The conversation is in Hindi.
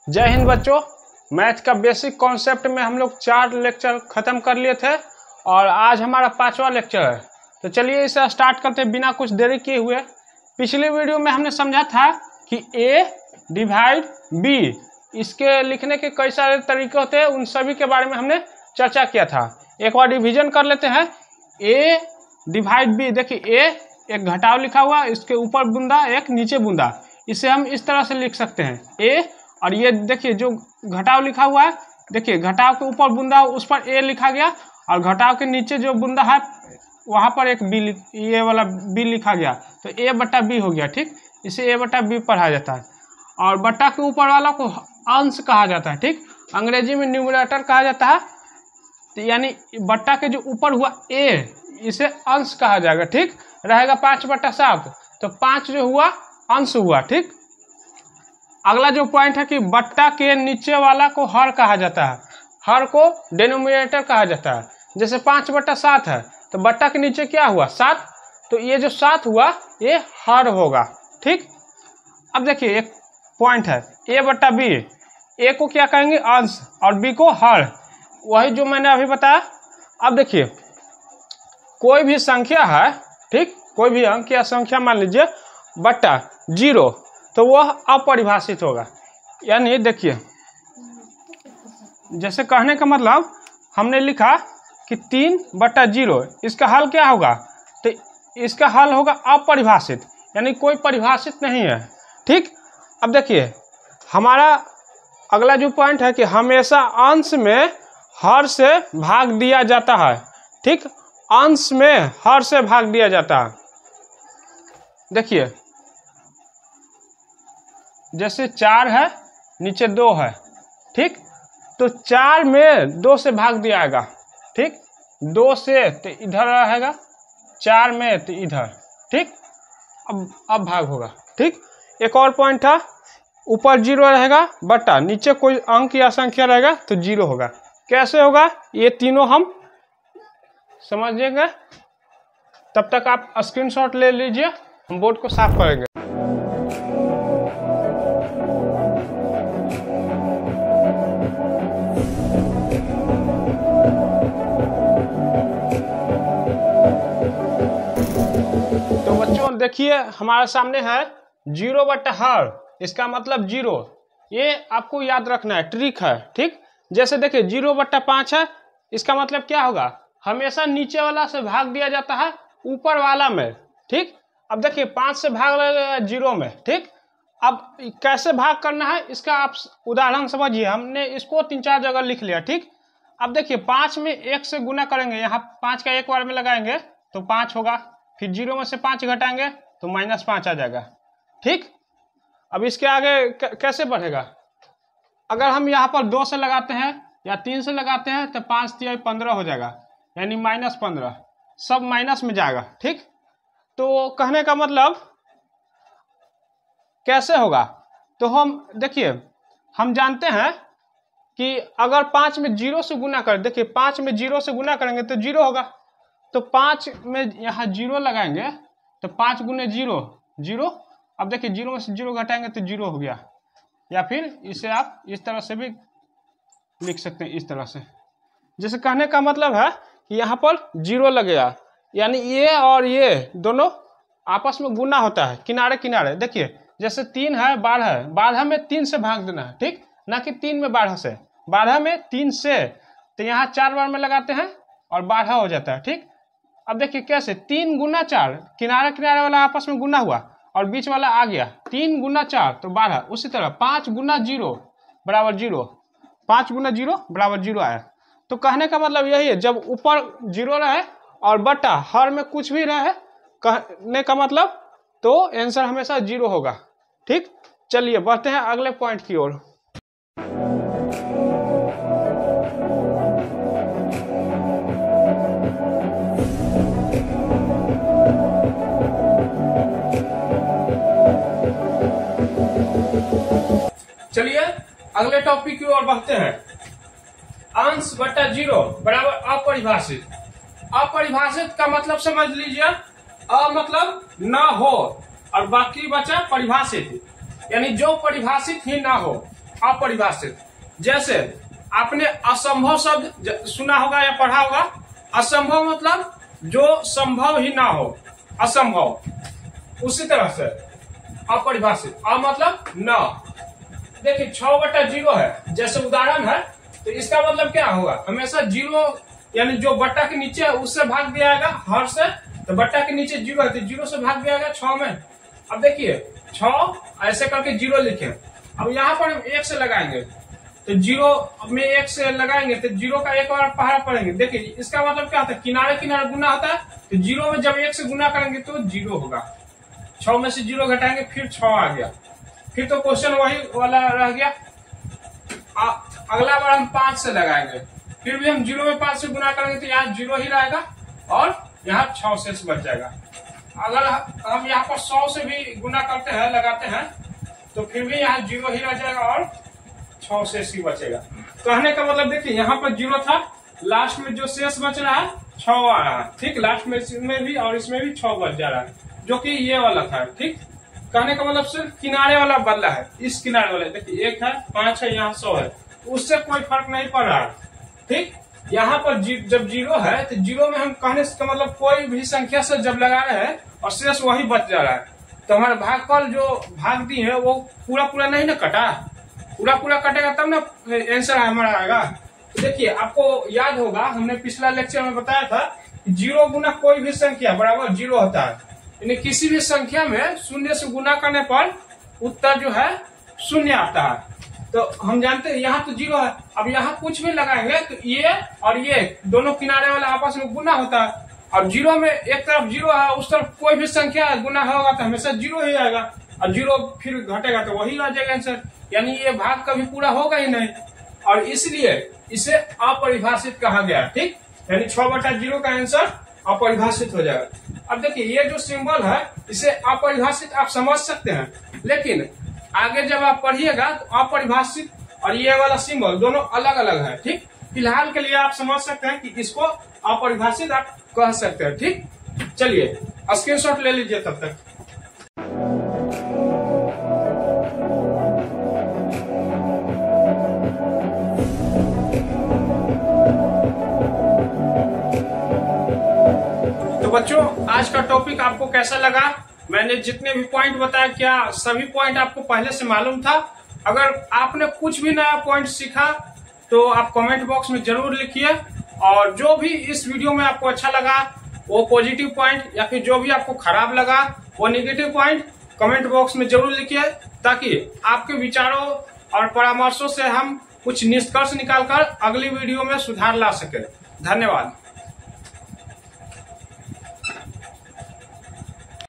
जय हिंद बच्चों। मैथ का बेसिक कॉन्सेप्ट में हम लोग 4 लेक्चर खत्म कर लिए थे और आज हमारा 5वां लेक्चर है। तो चलिए इसे स्टार्ट करते हैं बिना कुछ देरी किए हुए। पिछले वीडियो में हमने समझा था कि a डिवाइड b, इसके लिखने के कई सारे तरीके होते हैं, उन सभी के बारे में हमने चर्चा किया था। एक बार रिवीजन कर लेते हैं। a डिवाइड b, देखिए a एक घटाव लिखा हुआ, इसके ऊपर बूंदा एक नीचे बूंदा, इसे हम इस तरह से लिख सकते हैं a। और ये देखिए जो घटाव लिखा हुआ है, देखिए घटाव के ऊपर बूंदा उस पर a लिखा गया और घटाव के नीचे जो बूंदा है वहां पर एक b, ये वाला b लिखा गया, तो a बटा b हो गया। ठीक, इसे a बटा b पढ़ा जाता है। और बटा के ऊपर वाला को अंश कहा जाता है। ठीक, अंग्रेजी में न्यूमरेटर कहा जाता है, तो यानी बट्टा के जो ऊपर हुआ a, इसे अंश कहा जाएगा। ठीक, रहेगा 5/7, तो 5 जो हुआ अंश हुआ। ठीक, अगला जो पॉइंट है कि बट्टा के नीचे वाला को हर कहा जाता है, हर को डिनोमिनेटर कहा जाता है। जैसे 5/7 है तो बट्टा के नीचे क्या हुआ 7, तो ये जो 7 हुआ ये हर होगा। ठीक, अब देखिए एक पॉइंट है a बट्टा b, a को क्या कहेंगे अंश और b को हर, वही जो मैंने अभी बताया। अब देखिए कोई भी संख्या है, ठीक, कोई भी अंक या संख्या मान लीजिए बट्टा 0, तो वह अपरिभाषित होगा। यानी देखिए जैसे कहने का मतलब हमने लिखा कि 3/0, इसका हल क्या होगा, तो इसका हल होगा अपरिभाषित, यानी कोई परिभाषित नहीं है। ठीक, अब देखिए हमारा अगला जो पॉइंट है कि हमेशा अंश में हर से भाग दिया जाता है। ठीक, अंश में हर से भाग दिया जाता है। देखिए जैसे 4 है नीचे 2 है, ठीक, तो 4 में 2 से भाग दिया जाएगा। ठीक, 2 से तो इधर रहेगा, 4 में तो इधर। ठीक, अब भाग होगा। ठीक, एक और पॉइंट था, ऊपर 0 रहेगा बटा नीचे कोई अंक या संख्या रहेगा तो 0 होगा। कैसे होगा ये तीनों हम समझेंगे, तब तक आप स्क्रीनशॉट ले लीजिए, हम बोर्ड को साफ करेंगे। तो बच्चों देखिए हमारे सामने है 0 बटा हर, इसका मतलब 0, ये आपको याद रखना है, ट्रिक है। ठीक, जैसे देखिए 0/5 है, इसका मतलब क्या होगा, हमेशा नीचे वाला से भाग दिया जाता है ऊपर वाला में। ठीक, अब देखिए 5 से भाग लगेगा 0 में। ठीक, अब कैसे भाग करना है इसका आप उदाहरण समझिए, हमने इसको 3-4 जगह लिख लिया। ठीक, अब देखिए 5 में 1 से गुना करेंगे, यहाँ 5 का एक बार में लगाएंगे तो 5 होगा, फिर 0 में से 5 घटाएंगे तो -5 आ जाएगा। ठीक, अब इसके आगे कैसे बढ़ेगा, अगर हम यहाँ पर 2 से लगाते हैं या 3 से लगाते हैं तो 5 × 3 = 15 हो जाएगा, यानी -15, सब माइनस में जाएगा। ठीक, तो कहने का मतलब कैसे होगा, तो हम देखिए हम जानते हैं कि अगर 5 में 0 से गुना करें, देखिए 5 में 0 से गुना करेंगे तो 0 होगा, तो 5 में यहाँ 0 लगाएंगे तो 5 × 0 0। अब देखिए 0 में से 0 घटाएंगे तो 0 हो गया, या फिर इसे आप इस तरह से भी लिख सकते हैं, इस तरह से। जैसे कहने का मतलब है कि यहाँ पर 0 लगेगा, यानी ये और ये दोनों आपस में गुना होता है किनारे किनारे। देखिए जैसे 3 है 12 है, 12 में 3 से भाग देना है। ठीक, ना कि 3 में 12 से, 12 में 3 से, तो यहाँ 4 बार में लगाते हैं और 12 हो जाता है। ठीक, अब देखिए कैसे 3 × 4, किनारे किनारे वाला आपस में गुना हुआ और बीच वाला आ गया, 3 × 4 तो 12। उसी तरह 5 × 0 बराबर 0, 5 × 0 बराबर 0 आया। तो कहने का मतलब यही है, जब ऊपर 0 रहे और बटा हर में कुछ भी रहे, कहने का मतलब तो आंसर हमेशा 0 होगा। ठीक, चलिए बढ़ते हैं अगले पॉइंट की ओर। चलिए अगले टॉपिक की ओर बढ़ते हैं। अंश बटा 0 बराबर अपरिभाषित। अपरिभाषित का मतलब समझ लीजिए, अ मतलब न हो और बाकी बचा परिभाषित, यानी जो परिभाषित ही ना हो। अपरिभाषित। जैसे आपने असंभव शब्द सुना होगा या पढ़ा होगा। असंभव मतलब जो संभव ही ना हो, असंभव। उसी तरह से अपरिभाषित, मतलब न। देखिए 6/0 है, जैसे उदाहरण है, तो इसका मतलब क्या होगा, हमेशा 0 यानी जो बट्टा के नीचे है उससे भाग दिया जाएगा हर से। तो बट्टा के नीचे 0 है तो 0 से भाग दिया जाएगा 6 में। अब देखिए 6 ऐसे करके 0 लिखे। अब यहाँ पर हम 1 से लगाएंगे तो 0 में 1 से लगाएंगे तो 0 का एक बार पहाड़ा पड़ेंगे। देखिए इसका मतलब क्या होता है, किनारे किनारे गुना होता है। तो 0 में जब 1 से गुना करेंगे तो 0 होगा। 6 में से 0 घटाएंगे फिर 6 आ गया। फिर तो क्वेश्चन वही वाला रह गया। अगला बार हम 5 से लगाएंगे, फिर भी हम 0 में 5 से गुना करेंगे तो यहाँ 0 ही रहेगा और यहाँ 6 शेष बच जाएगा। अगर हम यहाँ पर 100 से भी गुना करते हैं, लगाते हैं, तो फिर भी यहाँ 0 ही रह जाएगा और 6 शेष ही बचेगा। कहने का मतलब देखिए यहाँ पर 0 था, लास्ट में जो शेष बच रहा है 6 आ रहा है। ठीक, लास्ट में इसमें भी और इसमें भी 6 बच जा रहा है, जो कि ये वाला था। ठीक, कहने का मतलब सिर्फ किनारे वाला बदला है। इस किनारे वाले देखिए 1 है, 5 है, यहाँ 100 है, उससे कोई फर्क नहीं पड़ रहा है। ठीक, यहाँ पर जब 0 है तो 0 में हम कहने का मतलब कोई भी संख्या से जब लगा रहे हैं और शेष वही बच जा रहा है, तो हमारे भागफल जो भाग दी है वो पूरा नहीं ना कटा। पूरा कटेगा तब ना आंसर हमारा आएगा। तो देखिए आपको याद होगा, हमने पिछला लेक्चर में बताया था 0 गुना कोई भी संख्या बराबर 0 होता है। यानी किसी भी संख्या में 0 से गुना करने पर उत्तर जो है 0 आता है। तो हम जानते हैं यहाँ तो 0 है। अब यहाँ कुछ भी लगाएंगे तो ये और ये दोनों किनारे वाले आपस में गुना होता है। और 0 में एक तरफ 0 है, उस तरफ कोई भी संख्या गुना होगा तो हमेशा 0 ही आएगा, और 0 फिर घटेगा तो वही आ जाएगा आंसर। यानी ये भाग कभी पूरा होगा ही नहीं, और इसलिए इसे अपरिभाषित कहा गया। ठीक, यानी 6/0 का आंसर अपरिभाषित हो जाएगा। अब देखिए ये जो सिंबल है इसे अपरिभाषित आप समझ सकते हैं, लेकिन आगे जब आप पढ़िएगा तो अपरिभाषित और ये वाला सिंबल दोनों अलग अलग है। ठीक, फिलहाल के लिए आप समझ सकते हैं कि इसको अपरिभाषित आप कह सकते हैं। ठीक, चलिए स्क्रीनशॉट ले लीजिए तब तक। तो बच्चों आज का टॉपिक आपको कैसा लगा? मैंने जितने भी पॉइंट बताया क्या सभी पॉइंट आपको पहले से मालूम था? अगर आपने कुछ भी नया पॉइंट सीखा तो आप कमेंट बॉक्स में जरूर लिखिए, और जो भी इस वीडियो में आपको अच्छा लगा वो पॉजिटिव पॉइंट या फिर जो भी आपको खराब लगा वो नेगेटिव पॉइंट कमेंट बॉक्स में जरूर लिखिए, ताकि आपके विचारों और परामर्शों से हम कुछ निष्कर्ष निकालकर अगली वीडियो में सुधार ला सके। धन्यवाद।